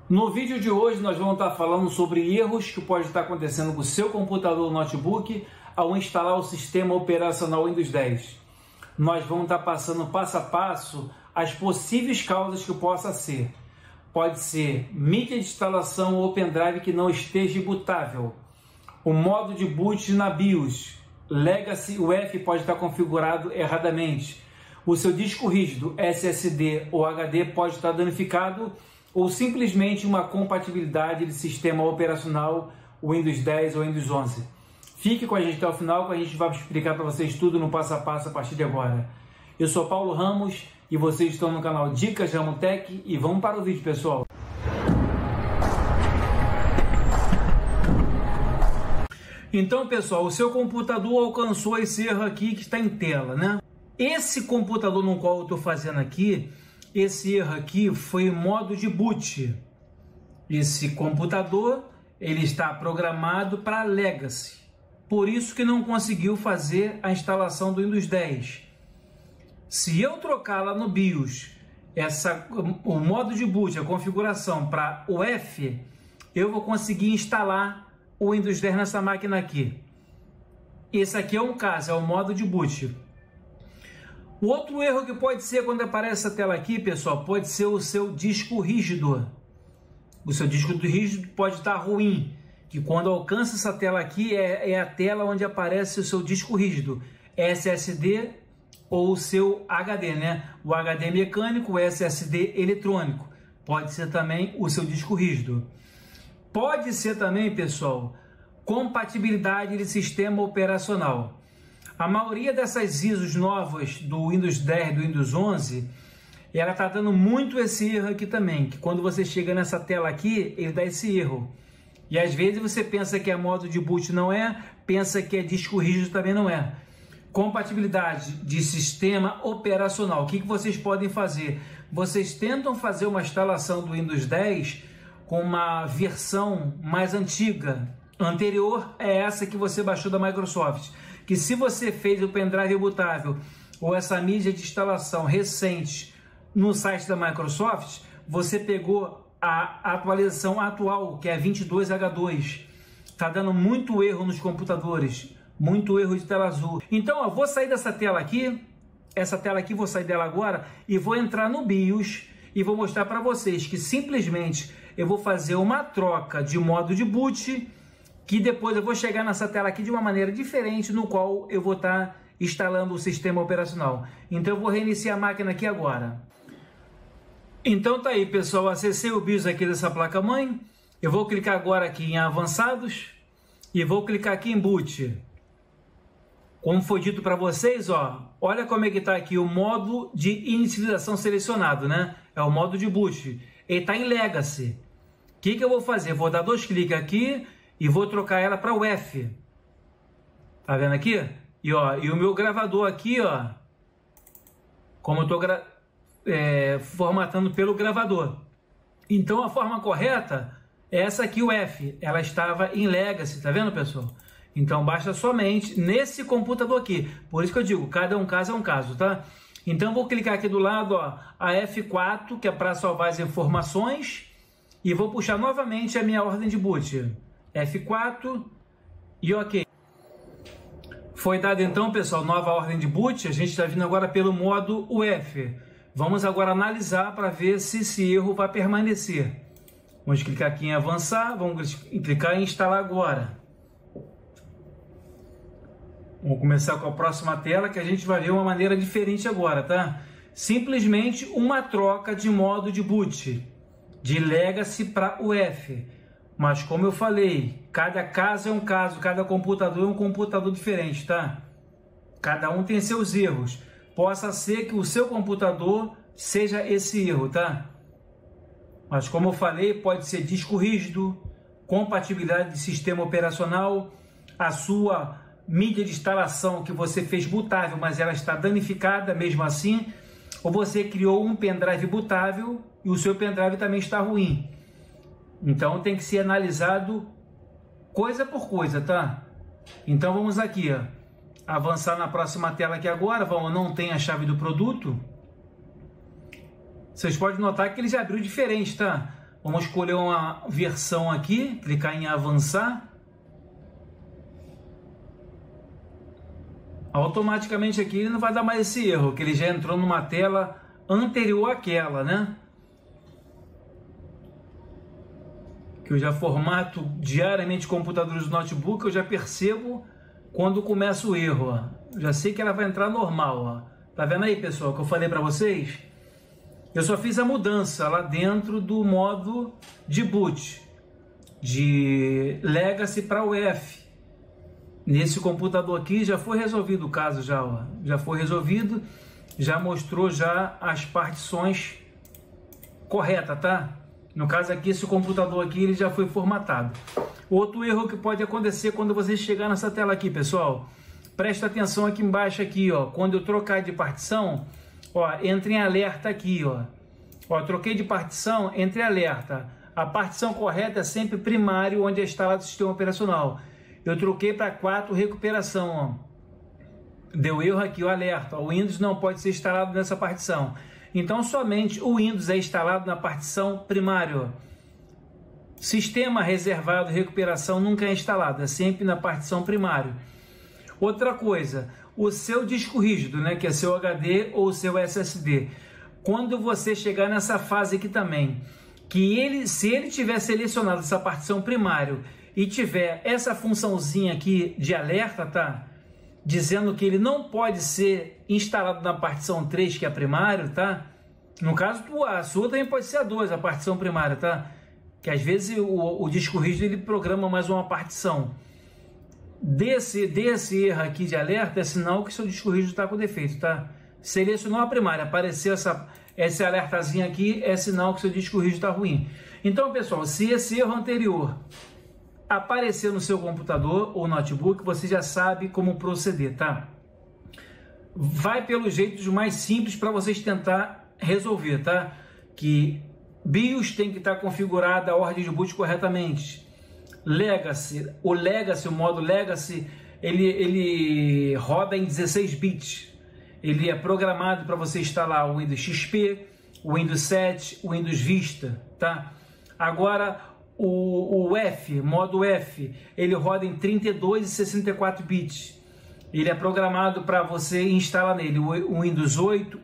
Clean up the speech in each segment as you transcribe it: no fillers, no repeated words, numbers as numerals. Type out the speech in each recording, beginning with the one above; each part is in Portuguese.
No vídeo de hoje nós vamos estar falando sobre erros que pode estar acontecendo com o seu computador ou notebook ao instalar o sistema operacional Windows 10. Nós vamos estar passando passo a passo as possíveis causas que possa ser. Pode ser mídia de instalação ou pendrive que não esteja bootável, o modo de boot na BIOS, Legacy UEFI pode estar configurado erradamente, o seu disco rígido, SSD ou HD pode estar danificado, ou simplesmente uma compatibilidade de sistema operacional Windows 10 ou Windows 11. Fique com a gente até o final, que a gente vai explicar para vocês tudo no passo a passo a partir de agora. Eu sou Paulo Ramos e vocês estão no canal Dicas Ramotech e vamos para o vídeo, pessoal. Então, pessoal, o seu computador alcançou esse erro aqui que está em tela, né? Esse computador no qual eu estou fazendo aqui, esse erro aqui foi em modo de boot. Esse computador, ele está programado para Legacy. Por isso que não conseguiu fazer a instalação do Windows 10. Se eu trocar lá no BIOS o modo de boot, a configuração para UEFI, eu vou conseguir instalar o Windows 10 nessa máquina aqui. Esse aqui é um caso, é o modo de boot. O outro erro que pode ser quando aparece essa tela aqui, pessoal, pode ser o seu disco rígido. O seu disco rígido pode estar ruim, que quando alcança essa tela aqui é a tela onde aparece o seu disco rígido, SSD ou o seu HD, né? O HD mecânico, o SSD eletrônico. Pode ser também o seu disco rígido. Pode ser também, pessoal, compatibilidade de sistema operacional. A maioria dessas ISOs novas do Windows 10, do Windows 11, ela está dando muito esse erro aqui também, que quando você chega nessa tela aqui, ele dá esse erro. E às vezes você pensa que é modo de boot, não é, pensa que é disco rígido, também não é. Compatibilidade de sistema operacional. O que vocês podem fazer? Vocês tentam fazer uma instalação do Windows 10 com uma versão mais antiga, anterior é essa que você baixou da Microsoft, que se você fez o pendrive bootável ou essa mídia de instalação recente no site da Microsoft, você pegou a atualização atual, que é 22H2. Está dando muito erro nos computadores, muito erro de tela azul. Então, eu vou sair dessa tela aqui, vou sair dela agora e vou entrar no BIOS e vou mostrar para vocês que simplesmente eu vou fazer uma troca de modo de boot, que depois eu vou chegar nessa tela aqui de uma maneira diferente, no qual eu vou estar instalando o sistema operacional. Então eu vou reiniciar a máquina aqui agora. Então tá aí, pessoal, acessei o BIOS aqui dessa placa-mãe. Eu vou clicar agora aqui em avançados e vou clicar aqui em boot. Como foi dito para vocês, ó, olha como é que está aqui o modo de inicialização selecionado, né? É o modo de boot. Ele está em Legacy. O que eu vou fazer? Vou dar 2 cliques aqui e vou trocar ela para UEFI. Tá vendo aqui? E o meu gravador aqui, ó, como eu estou formatando pelo gravador. Então a forma correta é essa aqui, UEFI. Ela estava em Legacy, tá vendo, pessoal? Então baixa somente nesse computador aqui. Por isso que eu digo, cada um caso é um caso, tá? Então vou clicar aqui do lado, ó, a F4, que é para salvar as informações, e vou puxar novamente a minha ordem de boot. F4 e OK. Foi dado então, pessoal, nova ordem de boot. A gente está vindo agora pelo modo UEFI. Vamos agora analisar para ver se esse erro vai permanecer. Vamos clicar aqui em avançar, vamos clicar em instalar agora. Vamos começar com a próxima tela, que a gente vai ver uma maneira diferente agora, tá? Simplesmente uma troca de modo de boot, de Legacy para UEFI. Mas como eu falei, cada caso é um caso, cada computador é um computador diferente, tá? Cada um tem seus erros. Possa ser que o seu computador seja esse erro, tá? Mas como eu falei, pode ser disco rígido, compatibilidade de sistema operacional, a sua mídia de instalação que você fez bootável, mas ela está danificada mesmo assim, ou você criou um pendrive bootável e o seu pendrive também está ruim. Então tem que ser analisado coisa por coisa, tá? Então vamos aqui, ó, avançar na próxima tela aqui agora. Vamos, não tem a chave do produto. Vocês podem notar que ele já abriu diferente, tá? Vamos escolher uma versão aqui, clicar em avançar. Automaticamente aqui ele não vai dar mais esse erro, que ele já entrou numa tela anterior àquela, né? Que eu já formato diariamente computadores do notebook, eu já percebo quando começa o erro, ó. Já sei que ela vai entrar normal, ó. Tá vendo aí, pessoal, que eu falei para vocês? Eu só fiz a mudança lá dentro do modo de boot, de Legacy para UEFI. Nesse computador aqui já foi resolvido o caso, já foi resolvido, já mostrou já as partições corretas, tá? No caso aqui, esse computador aqui ele já foi formatado. Outro erro que pode acontecer quando você chegar nessa tela aqui, pessoal, presta atenção aqui embaixo aqui, ó, quando eu trocar de partição, ó, entra em alerta aqui, ó. Ó, troquei de partição, entra em alerta. A partição correta é sempre primário, onde é instalado o sistema operacional. Eu troquei para 4 recuperação, ó. Deu erro aqui, o alerta. O Windows não pode ser instalado nessa partição. Então, somente o Windows é instalado na partição primário. Sistema reservado recuperação nunca é instalado, é sempre na partição primário. Outra coisa, o seu disco rígido, né, que é seu HD ou seu SSD. Quando você chegar nessa fase aqui também, que se ele tiver selecionado essa partição primário e tiver essa funçãozinha aqui de alerta, tá? Dizendo que ele não pode ser instalado na partição 3, que é primário, tá? No caso, a sua também pode ser a 2, a partição primária, tá? Que às vezes o disco rígido ele programa mais uma partição. Desse erro aqui de alerta é sinal que seu disco rígido está com defeito, tá? Selecionou a primária, apareceu esse alertazinho aqui, é sinal que seu disco rígido está ruim. Então, pessoal, se esse erro anterior aparecer no seu computador ou notebook, você já sabe como proceder, tá? Vai pelos jeitos mais simples para vocês tentar resolver, tá? Que BIOS tem que estar configurada a ordem de boot corretamente. Legacy, o modo Legacy, ele roda em 16 bits. Ele é programado para você instalar o Windows XP, o Windows 7, o Windows Vista, tá? Agora, o F, modo F, ele roda em 32 e 64 bits. Ele é programado para você instalar nele o Windows 8,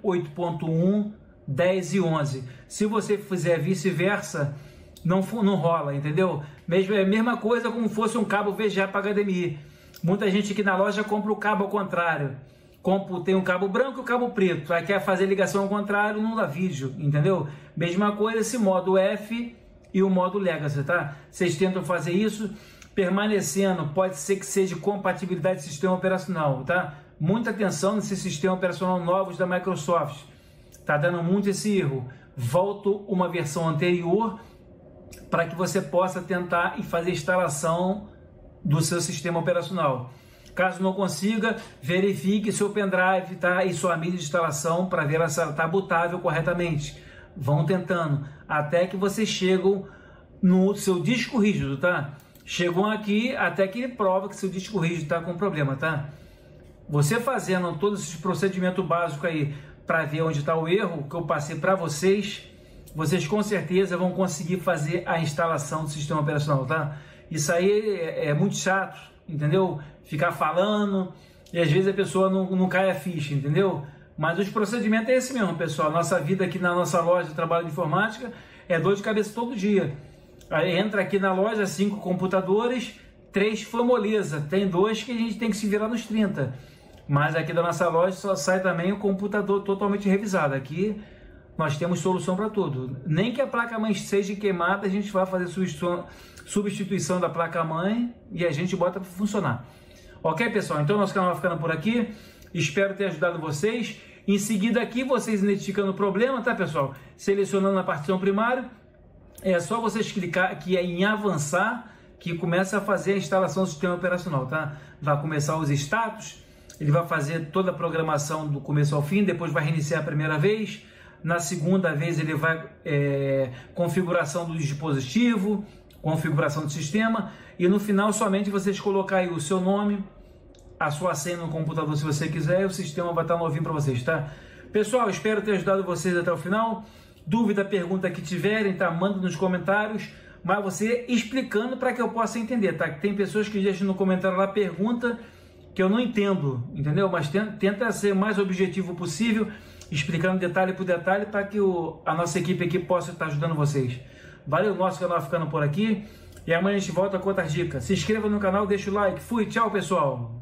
8.1, 10 e 11. Se você fizer vice-versa, não rola, entendeu? É a mesma coisa como fosse um cabo VGA para HDMI. Muita gente aqui na loja compra o cabo ao contrário. Tem um cabo branco e o cabo preto. Aí quer fazer ligação ao contrário, não dá vídeo, entendeu? Mesma coisa esse modo F e o modo Legacy, tá? Vocês tentam fazer isso permanecendo, pode ser que seja compatibilidade de sistema operacional, tá? Muita atenção nesse sistema operacional novos da Microsoft. Tá dando muito esse erro. Volto uma versão anterior para que você possa tentar e fazer a instalação do seu sistema operacional. Caso não consiga, verifique seu pendrive, tá? E sua mídia de instalação para ver se ela está bootável corretamente. Vão tentando até que vocês chegam no seu disco rígido, tá? Chegam aqui até que ele prova que seu disco rígido está com problema, tá? Você fazendo todos esses procedimentos básicos aí para ver onde está o erro que eu passei para vocês, vocês com certeza vão conseguir fazer a instalação do sistema operacional, tá? Isso aí é muito chato, entendeu? Ficar falando e às vezes a pessoa não cai a ficha, entendeu? Mas os procedimentos é esse mesmo, pessoal. Nossa vida aqui na nossa loja de trabalho de informática é dor de cabeça todo dia. Aí entra aqui na loja 5 computadores, 3 foi moleza, tem 2 que a gente tem que se virar nos 30. Mas aqui da nossa loja só sai também o computador totalmente revisado. Aqui nós temos solução para tudo. Nem que a placa-mãe seja queimada, a gente vai fazer substituição da placa-mãe e a gente bota para funcionar. Ok, pessoal? Então nosso canal vai ficando por aqui. Espero ter ajudado vocês. Em seguida aqui, vocês identificando o problema, tá, pessoal? Selecionando a partição primária, é só vocês clicar aqui em avançar, que começa a fazer a instalação do sistema operacional, tá? Vai começar os status, ele vai fazer toda a programação do começo ao fim, depois vai reiniciar a primeira vez, na segunda vez ele vai configuração do dispositivo, configuração do sistema, e no final somente vocês colocar aí o seu nome, a sua senha no computador se você quiser, e o sistema vai estar novinho para vocês, tá? Pessoal, espero ter ajudado vocês até o final. Dúvida, pergunta que tiverem, tá? Manda nos comentários, mas você explicando para que eu possa entender, tá? Tem pessoas que deixam no comentário lá pergunta que eu não entendo, entendeu? Mas tenta ser o mais objetivo possível, explicando detalhe por detalhe para que a nossa equipe aqui possa estar ajudando vocês. Valeu, nosso canal ficando por aqui. E amanhã a gente volta com outras dicas. Se inscreva no canal, deixa o like. Fui, tchau pessoal!